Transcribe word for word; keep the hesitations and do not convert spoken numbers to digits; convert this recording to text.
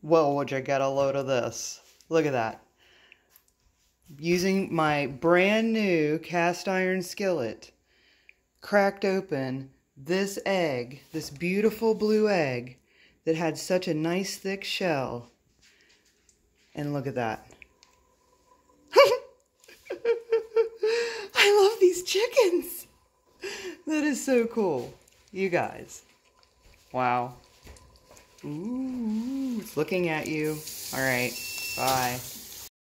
Well, would you get a load of this? Look at that. Using my brand new cast iron skillet, cracked open this egg, this beautiful blue egg that had such a nice thick shell. And look at that. I love these chickens. That is so cool. You guys. Wow. Ooh, it's looking at you. All right. Bye.